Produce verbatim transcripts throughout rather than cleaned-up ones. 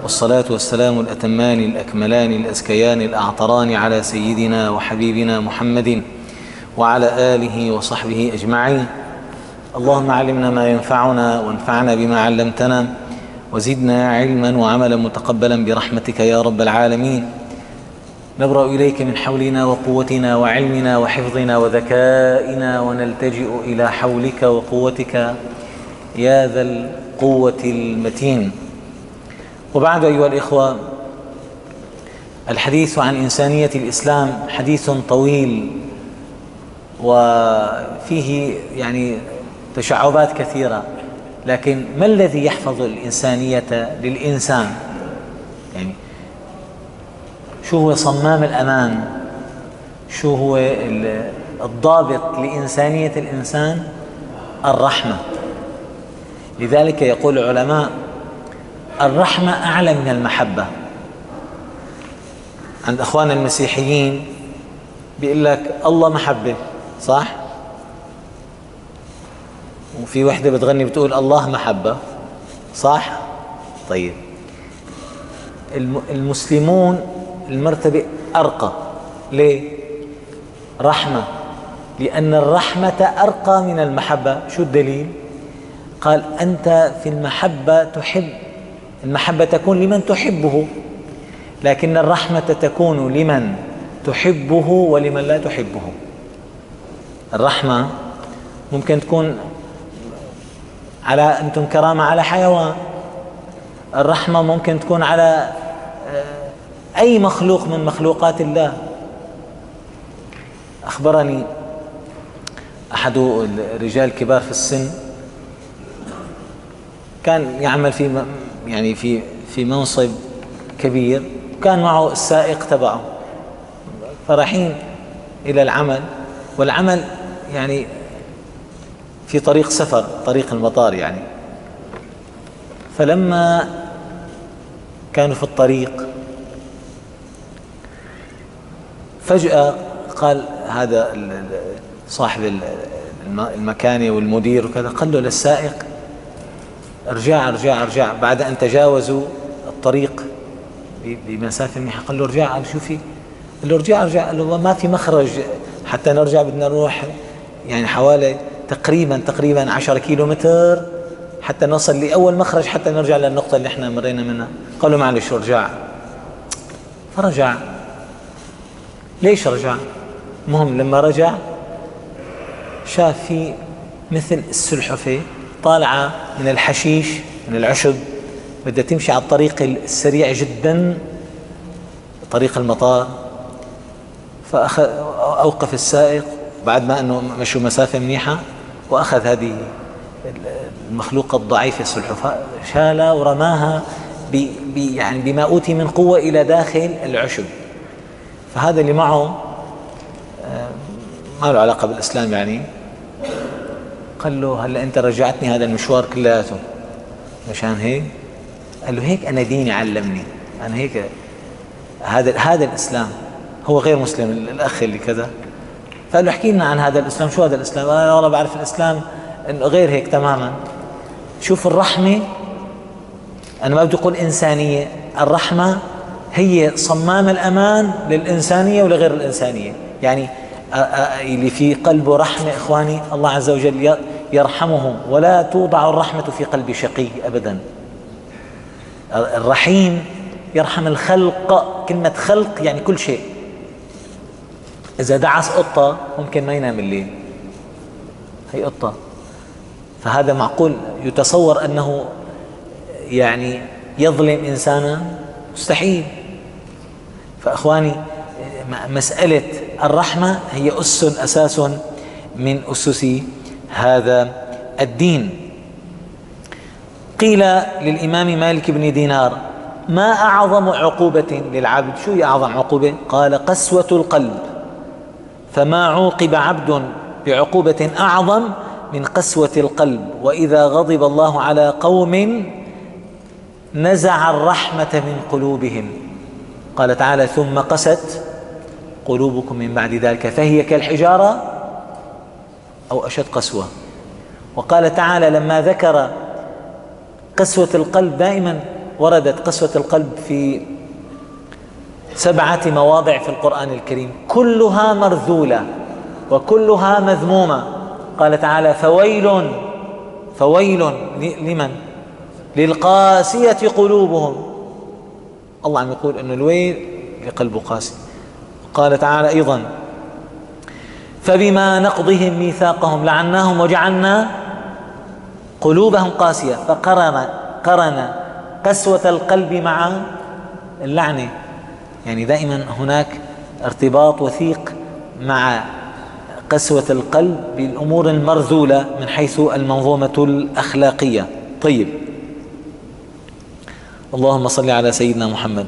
والصلاة والسلام الأتمان الأكملان الأزكيان الأعطران على سيدنا وحبيبنا محمد وعلى آله وصحبه أجمعين. اللهم علمنا ما ينفعنا وانفعنا بما علمتنا وزدنا علما وعملا متقبلا برحمتك يا رب العالمين. نبرأ إليك من حولنا وقوتنا وعلمنا وحفظنا وذكائنا ونلتجئ إلى حولك وقوتك يا ذا القوة المتين. وبعد أيها الإخوة، الحديث عن إنسانية الإسلام حديث طويل وفيه يعني تشعبات كثيرة، لكن ما الذي يحفظ الإنسانية للإنسان؟ يعني شو هو صمام الأمان؟ شو هو الضابط لإنسانية الإنسان؟ الرحمة. لذلك يقول العلماء: الرحمة أعلى من المحبة. عند أخواننا المسيحيين بيقول لك الله محبة، صح؟ وفي وحدة بتغني بتقول الله محبة، صح؟ طيب، المسلمون المرتبة أرقى. ليه؟ رحمة، لأن الرحمة أرقى من المحبة. شو الدليل؟ قال: أنت في المحبة تحب، المحبة تكون لمن تحبه، لكن الرحمة تكون لمن تحبه ولمن لا تحبه. الرحمة ممكن تكون على أنتم كرامة على حيوان، الرحمة ممكن تكون على أي مخلوق من مخلوقات الله. أخبرني أحد الرجال الكبار في السن، كان يعمل في يعني في في منصب كبير، كان معه السائق تبعه، فرايحين إلى العمل، والعمل يعني في طريق سفر، طريق المطار يعني. فلما كانوا في الطريق فجأة قال هذا صاحب المكانة والمدير وكذا، قال له للسائق: ارجع ارجع ارجع. بعد أن تجاوزوا الطريق بمسافة منيحة قال له: ارجع. قال: شو في؟ قال له: ارجع ارجع. قال له: ما في مخرج حتى نرجع، بدنا نروح يعني حوالي تقريبا تقريبا عشرة كيلو متر حتى نصل لأول مخرج حتى نرجع للنقطة اللي احنا مرينا منها. قال له: معلش ارجع. فرجع. ليش رجع؟ المهم لما رجع شاف في مثل السلحفة طالعة من الحشيش، من العشب، بدها تمشي على الطريق السريع جدا، طريق المطار. فأوقف السائق بعد ما أنه مشوا مسافة منيحة، وأخذ هذه المخلوقة الضعيفة السلحفاة، شالها ورماها يعني بما أوتي من قوة إلى داخل العشب. فهذا اللي معه ما له علاقة بالإسلام يعني، قال له: هلا أنت رجعتني هذا المشوار كلياته مشان هيك؟ قال له: هيك أنا ديني علمني، أنا هيك، هذا هذا الإسلام. هو غير مسلم الأخ اللي كذا. فقال له: احكي لنا عن هذا الإسلام، شو هذا الإسلام؟ قال: أنا والله بعرف الإسلام إنه غير هيك تماما. شوف الرحمة، أنا ما بدي أقول إنسانية، الرحمة هي صمام الأمان للإنسانية ولغير الإنسانية. يعني اللي في قلبه رحمة إخواني الله عز وجل يرحمه، ولا توضع الرحمة في قلب شقي أبدا. الرحيم يرحم الخلق، كلمة خلق يعني كل شيء. إذا دعس قطة ممكن ما ينام الليل، هي قطة، فهذا معقول يتصور أنه يعني يظلم إنسانا؟ مستحيل. فأخواني، مسألة الرحمة هي أس أساس من أسس هذا الدين. قيل للإمام مالك بن دينار: ما أعظم عقوبة للعبد؟ شو هي أعظم عقوبة؟ قال: قسوة القلب. فما عوقب عبد بعقوبة أعظم من قسوة القلب، وإذا غضب الله على قوم نزع الرحمة من قلوبهم. قال تعالى: ثم قست قلوبكم من بعد ذلك فهي كالحجارة أو أشد قسوة. وقال تعالى لما ذكر قسوة القلب دائما: وردت قسوة القلب في سبعة مواضع في القرآن الكريم، كلها مرذولة وكلها مذمومة. قال تعالى: فويل فويل لمن؟ للقاسية قلوبهم. الله عم يقول إنه الويل لقلبه قاسي. قال تعالى أيضا: فبما نقضهم ميثاقهم لعناهم وجعلنا قلوبهم قاسية. فقرن قرن قسوة القلب مع اللعنة، يعني دائما هناك ارتباط وثيق مع قسوة القلب بالأمور المرذولة من حيث المنظومة الأخلاقية. طيب، اللهم صل على سيدنا محمد.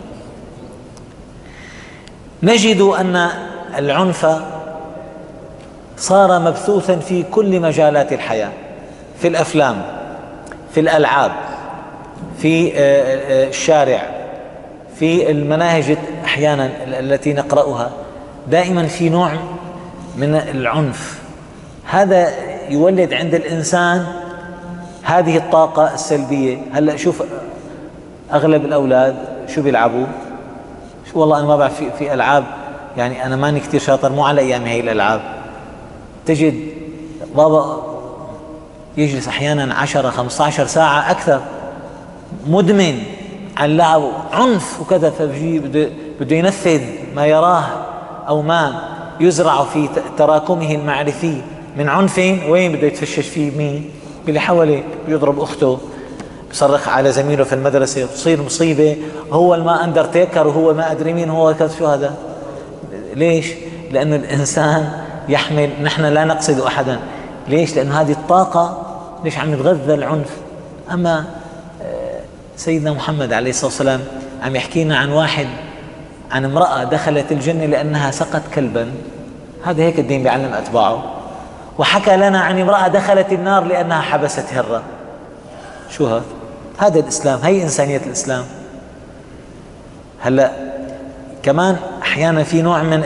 نجد أن العنف صار مبثوثا في كل مجالات الحياة، في الأفلام، في الألعاب، في الشارع، في المناهج أحيانا التي نقرأها، دائما في نوع من العنف. هذا يولد عند الإنسان هذه الطاقة السلبية. هلأ شوف أغلب الأولاد شو بيلعبوا؟ شو والله أنا ما بعرف، في, في ألعاب يعني أنا ماني كتير شاطر، مو على أيام هي الألعاب. تجد بابا يجلس أحيانا عشرة خمسة عشر ساعة أكثر مدمن على اللعب، عنف وكذا، فبيجي بده بده ينفذ ما يراه أو ما يزرع في تراكمه المعرفي من عنف. وين بده يتفشش فيه؟ مين؟ اللي حواليه. بيضرب أخته، بصرخ على زميله في المدرسة، تصير مصيبة. هو الما أندرتيكر وهو ما أدري مين هو كذا. شو هذا؟ ليش؟ لأنه الإنسان يحمل، نحن لا نقصد أحدا. ليش؟ لأنه هذه الطاقة ليش عم يتغذى العنف. أما سيدنا محمد عليه الصلاة والسلام عم يحكينا عن واحد، عن امرأة دخلت الجنة لأنها سقت كلبا. هذا هيك الدين بيعلم أتباعه. وحكى لنا عن امرأة دخلت النار لأنها حبست هرة. شو هذا؟ هذا الإسلام، هي إنسانية الإسلام. هلأ كمان أحيانا في نوع من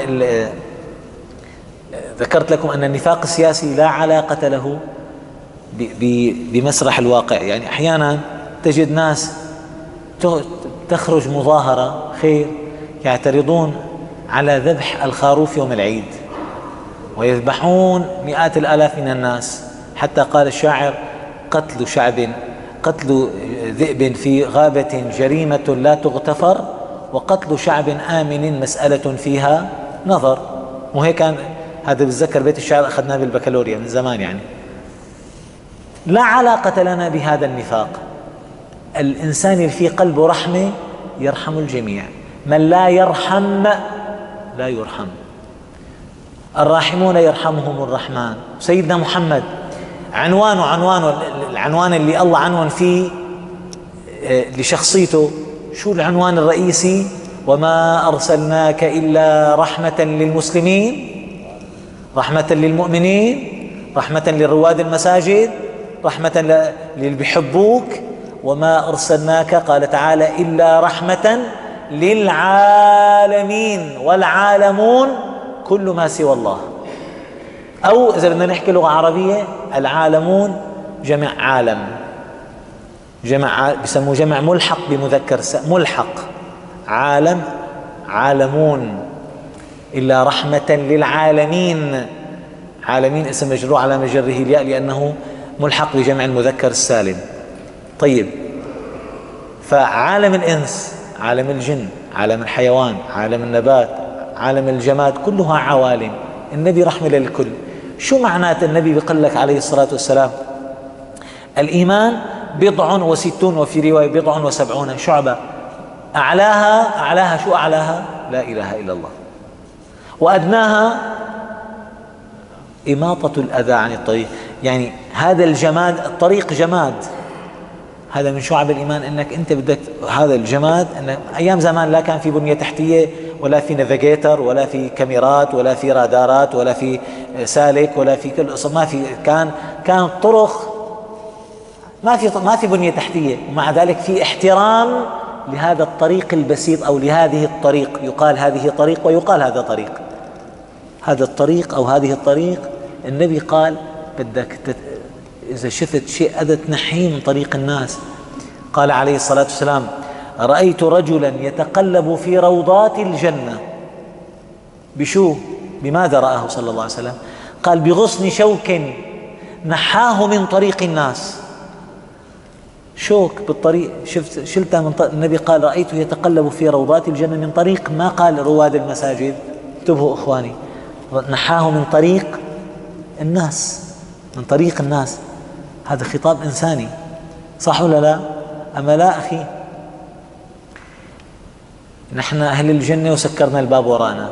ذكرت لكم أن النفاق السياسي لا علاقة له بمسرح الواقع. يعني أحيانا تجد ناس تخرج مظاهرة خير يعترضون على ذبح الخروف يوم العيد، ويذبحون مئات الآلاف من الناس. حتى قال الشاعر: قتل شعب قتل ذئب في غابة جريمة لا تغتفر، وقتل شعب آمن مسألة فيها نظر. وهيك كان هذا بتذكر بيت الشعر أخذناه بالبكالوريا من زمان. يعني لا علاقة لنا بهذا النفاق. الإنسان اللي في قلبه رحمة يرحم الجميع، من لا يرحم لا يرحم. الراحمون يرحمهم الرحمن. سيدنا محمد عنوانه عنوانه العنوان اللي الله عنون فيه لشخصيته، شو العنوان الرئيسي؟ وما أرسلناك إلا رحمة للمسلمين، رحمة للمؤمنين، رحمة لرواد المساجد، رحمة للي بيحبوك. وما أرسلناك قال تعالى إلا رحمة للعالمين، والعالمون كل ما سوى الله. أو إذا بدنا نحكي لغة عربية، العالمون جمع عالم، جمع بسموه جمع ملحق بمذكر ملحق. عالم عالمون، إلا رحمة للعالمين. عالمين اسم مجرور على مجره الياء لأنه ملحق بجمع المذكر السالم. طيب، فعالم الإنس، عالم الجن، عالم الحيوان، عالم النبات، عالم الجماد، كلها عوالم. النبي رحمة للكل. شو معنات النبي بيقول لك عليه الصلاة والسلام؟ الإيمان بضع وستون، وفي رواية بضع وسبعون شعبة، أعلاها أعلاها شو أعلاها؟ لا إله إلا الله. وأدناها إماطة الأذى عن الطريق. يعني هذا الجماد، الطريق جماد، هذا من شعب الإيمان. إنك أنت بدك هذا الجماد. إن أيام زمان لا كان في بنية تحتية، ولا في نافيجيتر، ولا في كاميرات، ولا في رادارات، ولا في سالك، ولا في كل قصة. ما في، كان كان طرق، ما في ما في بنية تحتية. ومع ذلك في احترام لهذا الطريق البسيط، أو لهذه الطريق. يقال هذه طريق ويقال هذا طريق. هذا الطريق أو هذه الطريق، النبي قال بدك تت... إذا شفت شيء أذى تنحيه من طريق الناس. قال عليه الصلاة والسلام: رأيت رجلا يتقلب في روضات الجنة. بشو؟ بماذا رآه صلى الله عليه وسلم؟ قال بغصن شوك نحاه من طريق الناس. شوك بالطريق، شفت شلتها من طريق. النبي قال رأيته يتقلب في روضات الجنة من طريق، ما قال رواد المساجد. انتبهوا إخواني، نحاه من طريق الناس، من طريق الناس. هذا خطاب إنساني، صح ولا لا؟ أما لا أخي، نحن أهل الجنة وسكرنا الباب ورانا.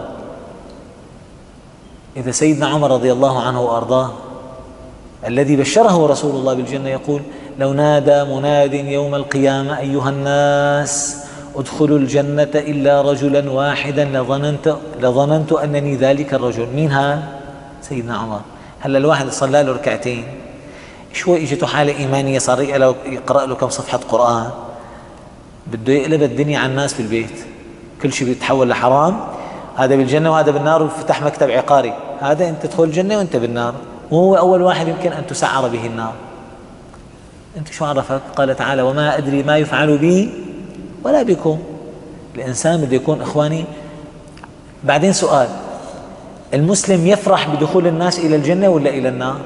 إذا سيدنا عمر رضي الله عنه وأرضاه الذي بشره رسول الله بالجنة يقول: لو نادى مناد يوم القيامة أيها الناس ادخلوا الجنة إلا رجلا واحدا لظننت, لظننت أنني ذلك الرجل. مين هذا؟ سيدنا عمر. هلا الواحد صلى له ركعتين شوي اجته حالة إيمانية، صار يقرأ له كم صفحة قرآن، بده يقلب الدنيا على الناس بالبيت، كل شيء بيتحول لحرام. هذا بالجنة وهذا بالنار، وفتح مكتب عقاري. هذا أنت تدخل الجنة وأنت بالنار، وهو أول واحد يمكن أن تسعر به النار. أنت شو عرفك؟ قال تعالى: وما أدري ما يفعل بي ولا بكم. الإنسان بده يكون إخواني. بعدين سؤال: المسلم يفرح بدخول الناس إلى الجنة ولا إلى النار؟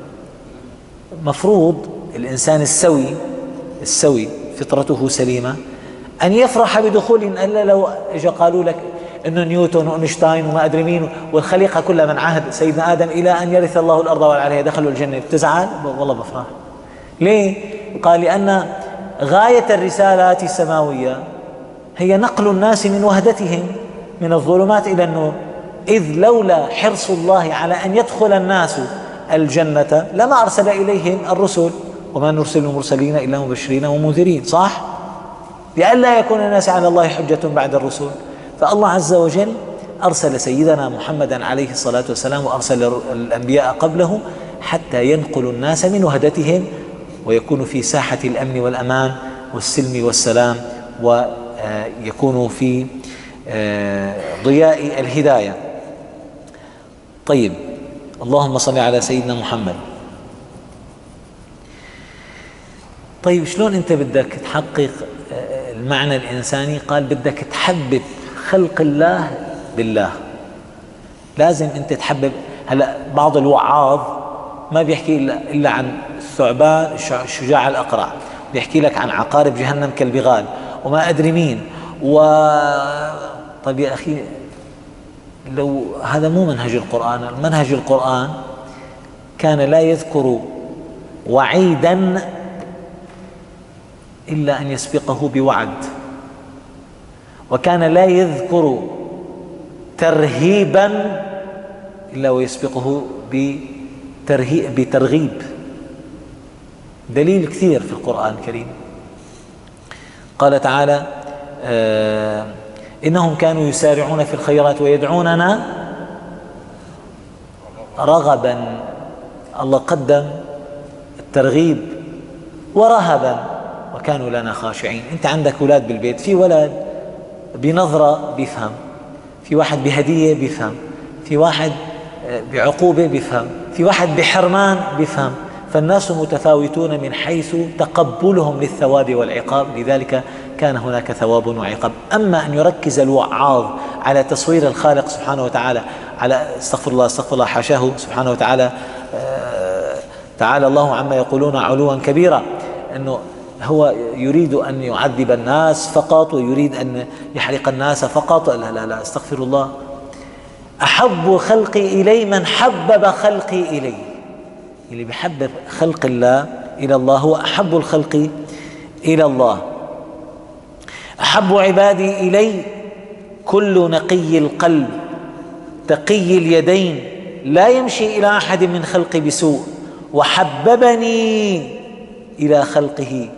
مفروض الإنسان السوي السوي فطرته سليمة أن يفرح بدخول. إلا لو إجا قالوا لك إنه نيوتن وأينشتاين وما أدري مين والخليقة كلها من عهد سيدنا آدم إلى أن يرث الله الأرض ومن عليها دخلوا الجنة، بتزعل؟ والله بفرح. ليه؟ قال: لأن غاية الرسالات السماوية هي نقل الناس من وهدتهم من الظلمات إلى النور، إذ لولا حرص الله على أن يدخل الناس الجنة لما أرسل إليهم الرسل، وما نرسل المرسلين إلا مبشرين ومنذرين، صح؟ لئلا يكون الناس على الله حجة بعد الرسل. فالله عز وجل أرسل سيدنا محمدا عليه الصلاة والسلام وأرسل الأنبياء قبله حتى ينقلوا الناس من وهدتهم ويكونوا في ساحة الأمن والأمان والسلم والسلام، ويكونوا في ضياء الهداية. طيب، اللهم صل على سيدنا محمد. طيب، شلون أنت بدك تحقق المعنى الإنساني؟ قال: بدك تحبب خلق الله بالله. لازم أنت تحبب. هلأ بعض الوعاظ ما بيحكي إلا عن الثعبان الشجاع الأقرع، بيحكي لك عن عقارب جهنم كالبغال وما أدري مين و... طيب يا أخي، لو هذا مو منهج القرآن. منهج القرآن كان لا يذكر وعيدا إلا أن يسبقه بوعد، وكان لا يذكر ترهيبا إلا ويسبقه بترغيب. دليل كثير في القرآن الكريم. قال تعالى: آه إنهم كانوا يسارعون في الخيرات ويدعوننا رغبا. الله قدم الترغيب ورهبا وكانوا لنا خاشعين. أنت عندك أولاد بالبيت، في ولد بنظرة بيفهم، في واحد بهدية بيفهم، في واحد بعقوبة بيفهم، في واحد بحرمان بيفهم. فالناس متفاوتون من حيث تقبلهم للثواب والعقاب، لذلك كان هناك ثواب وعقاب. أما أن يركز الوعاظ على تصوير الخالق سبحانه وتعالى، على استغفر الله استغفر الله حاشاه سبحانه وتعالى، تعالى الله عما يقولون علوا كبيرا، أنه هو يريد أن يعذب الناس فقط ويريد أن يحرق الناس فقط. لا لا لا، استغفر الله. أحب خلقي إلي من حبب خلقي إلي. اللي بحبب خلق الله إلى الله هو أحب الخلق إلى الله. أحب عبادي إلي كل نقي القلب تقي اليدين لا يمشي إلى أحد من خلقي بسوء وحببني إلى خلقه.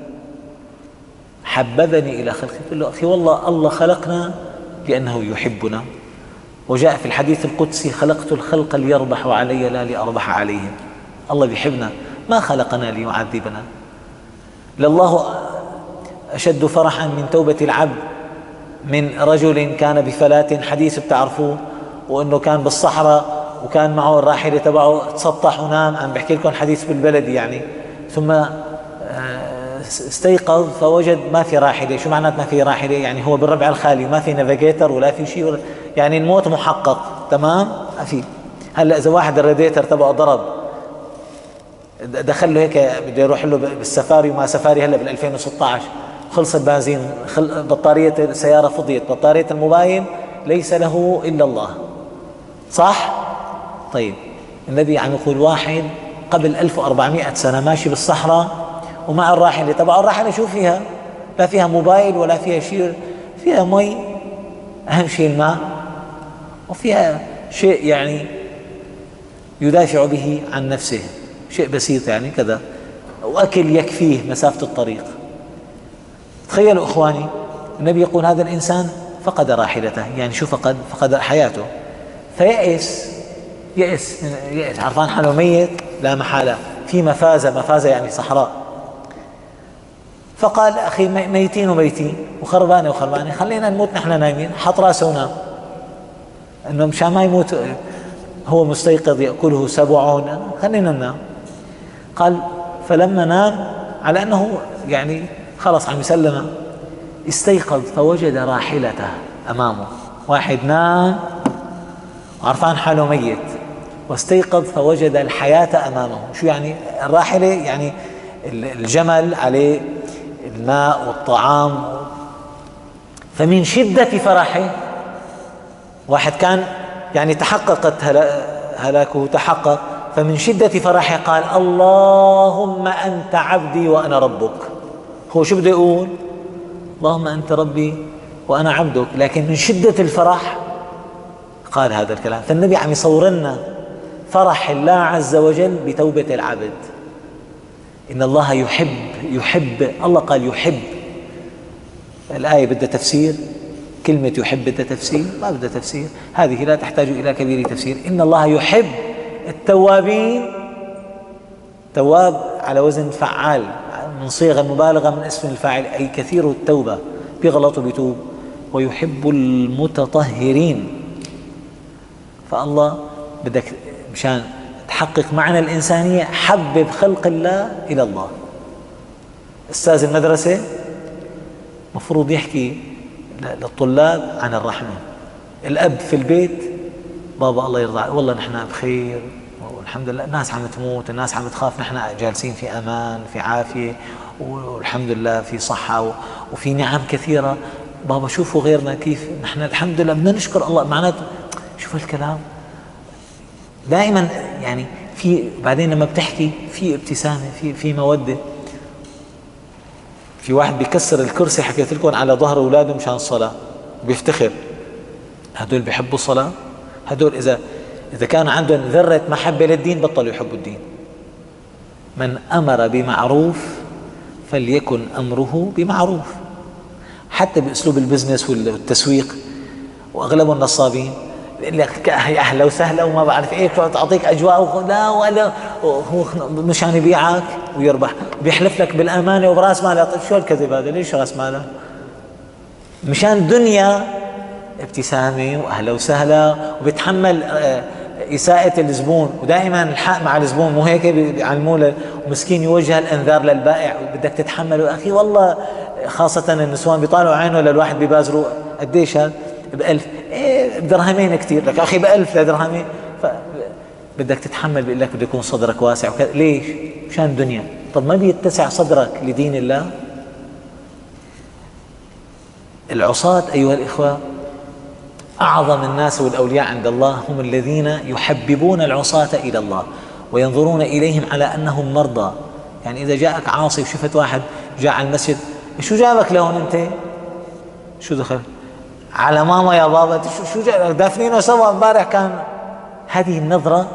حببني إلى خلقه. قل له: أخي والله الله خلقنا لأنه يحبنا، وجاء في الحديث القدسي: خلقت الخلق ليربحوا علي لا لأربح عليهم. الله بيحبنا، ما خلقنا ليعذبنا. لله أشد فرحا من توبة العبد من رجل كان بفلاة حديث بتعرفوه، وأنه كان بالصحراء وكان معه الراحلة تبعه، تسطح ونام. عم بحكي لكم حديث بالبلد يعني. ثم استيقظ فوجد ما في راحلة. شو معنات ما في راحلة؟ يعني هو بالربع الخالي، ما في نافيجيتر ولا في شيء، يعني الموت محقق تمام، ما في. هلا إذا واحد الراديتر تبعه ضرب، دخل له هيك بده يروح له بالسفاري وما سفاري هلا بال ألفين وستة عشر، خلص البنزين، خل... بطارية السيارة فضيت، بطارية الموبايل ليس له إلا الله، صح؟ طيب النبي عم يقول واحد قبل ألف وأربعمائة سنة ماشي بالصحراء ومع الراحلة تبعه، الراحلة شو فيها؟ لا فيها موبايل ولا فيها شيء، فيها مي، أهم شيء الماء، وفيها شيء يعني يدافع به عن نفسه، شيء بسيط يعني كذا، وأكل يكفيه مسافة الطريق. تخيلوا إخواني، النبي يقول هذا الإنسان فقد راحلته، يعني شو فقد؟ فقد حياته، فيأس، يأس يأس عرفان حاله ميت لا محالة، في مفازة، مفازة يعني صحراء. فقال أخي ميتين وميتين وخربانة وخربانة، خلينا نموت نحن نايمين. حط راسه ونام، إنه مشان ما يموت هو مستيقظ يأكله سبعون، خلينا ننام. قال فلما نام على أنه يعني خلص عم يسلم، استيقظ فوجد راحلته أمامه. واحد نام وعرفان حاله ميت، واستيقظ فوجد الحياة أمامه. شو يعني الراحلة؟ يعني الجمل عليه الماء والطعام. فمن شدة فرحه، واحد كان يعني تحققت هلاكه، تحقق، فمن شدة فرحه قال اللهم أنت عبدي وأنا ربك. هو شو بده يقول؟ اللهم أنت ربي وأنا عبدك، لكن من شدة الفرح قال هذا الكلام. فالنبي عم يصور لنا فرح الله عز وجل بتوبة العبد. إن الله يحب، يحب، الله قال يحب. الآية بدها تفسير، كلمة يحب بدها تفسير؟ ما بدها تفسير، هذه لا تحتاج إلى كبير تفسير. إن الله يحب التوابين، تواب على وزن فعال، من صيغ المبالغة من اسم الفاعل، أي كثير التوبة، بيغلط وبيتوب. ويحب المتطهرين. فالله بدك مشان تحقق معنى الإنسانية حبب خلق الله إلى الله. أستاذ المدرسة مفروض يحكي للطلاب عن الرحمة. الأب في البيت، بابا الله يرضى والله نحن بخير والحمد لله، الناس عم تموت، الناس عم تخاف، نحن جالسين في أمان، في عافية، والحمد لله في صحة وفي نعم كثيرة. بابا شوفوا غيرنا كيف، نحن الحمد لله بدنا نشكر الله. معناته شوف الكلام دائما يعني في، بعدين لما بتحكي في ابتسامة، في في مودة. في واحد بيكسر الكرسي، حكيت لكم على ظهر أولاده مشان الصلاة، بيفتخر. هدول بيحبوا الصلاة، هدول إذا إذا كان عندهم ذرة محبة للدين بطلوا يحبوا الدين. من أمر بمعروف فليكن أمره بمعروف. حتى بأسلوب البزنس والتسويق، وأغلبهم نصابين، بيقول لك هي أهلا وسهلا وما بعرف إيه، تعطيك أجواء، لا ولا هو مشان يبيعك ويربح، بيحلف لك بالأمانة وبراس ماله. طيب شو الكذب هذا؟ ليش راس ماله؟ مشان دنيا ابتسامة وأهلا وسهلا، وبيتحمل إساءة الزبون، ودائما الحق مع الزبون، مو هيك بيعلموه ومسكين يوجه الأنذار للبائع وبدك تتحمله. أخي والله خاصة النسوان بيطالعوا عينه للواحد ببازروا، قديش هذا؟ بألف، إيه بدرهمين كتير، لك أخي بألف لدرهمين، فبدك تتحمل. بيقول لك بده يكون صدرك واسع وكذا. ليش؟ مشان الدنيا. طب ما بيتسع صدرك لدين الله؟ العصاة أيها الإخوة أعظم الناس والأولياء عند الله هم الذين يحببون العصاة إلى الله وينظرون إليهم على أنهم مرضى. يعني إذا جاءك عاصي وشفت واحد جاء على المسجد، شو جابك لهون أنت؟ شو دخل؟ على ماما يا بابا، شو شو جابك؟ دافنينه سوا امبارح كان. هذه النظرة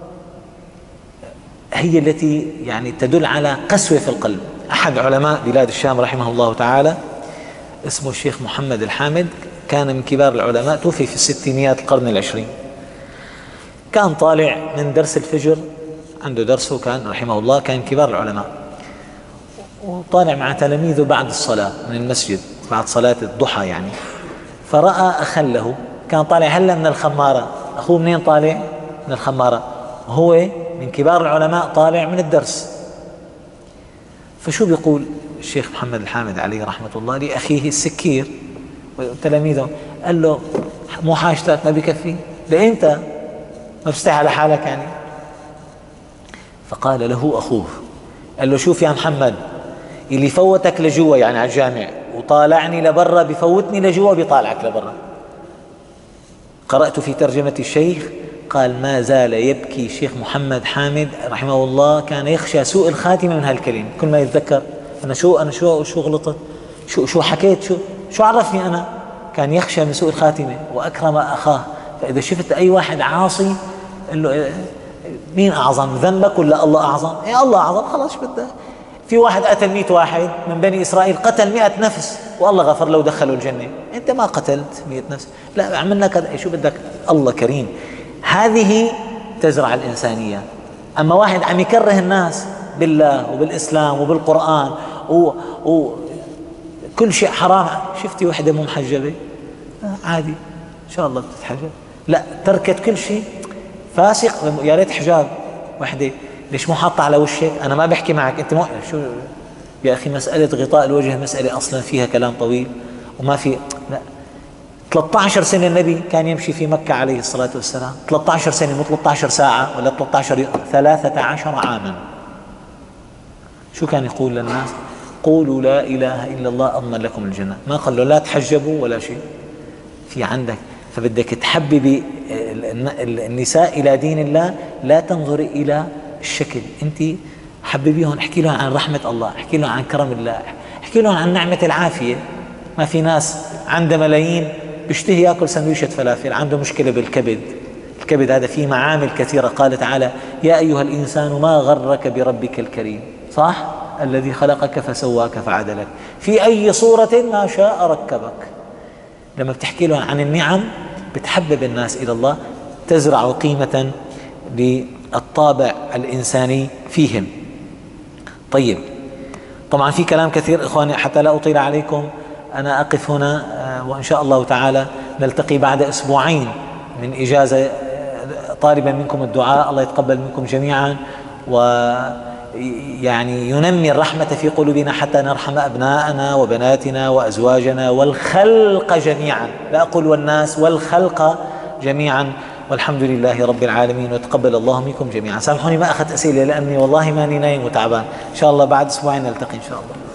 هي التي يعني تدل على قسوة في القلب. أحد علماء بلاد الشام رحمه الله تعالى اسمه الشيخ محمد الحامد، كان من كبار العلماء، توفي في الستينيات القرن العشرين. كان طالع من درس الفجر، عنده درسه كان رحمه الله، كان كبار العلماء، وطالع مع تلاميذه بعد الصلاة من المسجد، بعد صلاة الضحى يعني. فرأى أخا له كان طالع هلا من الخمارة. أخوه منين طالع؟ من الخمارة، وهو من كبار العلماء طالع من الدرس. فشو بيقول؟ الشيخ محمد الحامد عليه رحمة الله لأخيه السكير وتلاميذه، قال له مو حاجتك ما بكفي؟ ده أنت ما بتستحي على حالك يعني؟ فقال له أخوه، قال له شوف يا محمد، اللي فوتك لجوا يعني على الجامع وطالعني لبرا بفوتني لجوا بيطالعك لبرا. قرأت في ترجمة الشيخ قال ما زال يبكي الشيخ محمد حامد رحمه الله، كان يخشى سوء الخاتمة من هالكلمة. كل ما يتذكر أنا شو أنا شو شو غلطت، شو شو حكيت، شو شو عرفني أنا، كان يخشى من سوء الخاتمة وأكرم أخاه. فإذا شفت أي واحد عاصي قل له مين أعظم، ذنبك ولا الله أعظم؟ إيه الله أعظم، خلاص شو بدك. في واحد قتل مئة واحد من بني إسرائيل، قتل مئة نفس والله غفر له ودخله الجنة. أنت ما قتلت مئة نفس، لا عملنا كذا، شو بدك، الله كريم. هذه تزرع الإنسانية. أما واحد عم يكره الناس بالله وبالإسلام وبالقرآن وكل شيء حرام، شفتي وحدة مو محجبة عادي إن شاء الله بتتحجب، لا تركت كل شيء، فاسق يا ريت حجاب. وحدة ليش مو حاطة على وشك؟ أنا ما بحكي معك أنت، مو شو يا أخي، مسألة غطاء الوجه مسألة أصلا فيها كلام طويل وما في، لا. ثلاثة عشر سنة النبي كان يمشي في مكة عليه الصلاة والسلام، ثلاثة عشر سنة مو ثلاثة عشر ساعة ولا ثلاثة عشر يوم، ثلاثة عشر عاما. شو كان يقول للناس؟ قولوا لا إله إلا الله أضمن لكم الجنة. ما قال له لا تحجبوا ولا شيء. في عندك، فبدك تحببي النساء إلى دين الله، لا تنظري إلى الشكل، أنت حببيهم، احكي لهم عن رحمة الله، احكي لهم عن كرم الله، احكي لهم عن نعمة العافية. ما في ناس عنده ملايين بيشتهي ياكل سندويشة فلافل، عنده مشكلة بالكبد. الكبد هذا فيه معامل كثيرة. قال تعالى يا أيها الإنسان ما غرك بربك الكريم، صح؟ الذي خلقك فسواك فعدلك في أي صورة ما شاء ركبك. لما بتحكي لهم عن النعم بتحبب الناس إلى الله، تزرع قيمة للطابع الإنساني فيهم. طيب، طبعا في كلام كثير إخواني، حتى لا أطيل عليكم أنا أقف هنا، وإن شاء الله تعالى نلتقي بعد أسبوعين من إجازة، طالبا منكم الدعاء، الله يتقبل منكم جميعا ويعني ينمي الرحمة في قلوبنا حتى نرحم أبناءنا وبناتنا وأزواجنا والخلق جميعا، لا أقول والناس، والخلق جميعا. والحمد لله رب العالمين، وتقبل الله منكم جميعا. سامحوني ما أخذت أسئلة لأني والله ماني نايم وتعبان. إن شاء الله بعد أسبوعين نلتقي إن شاء الله.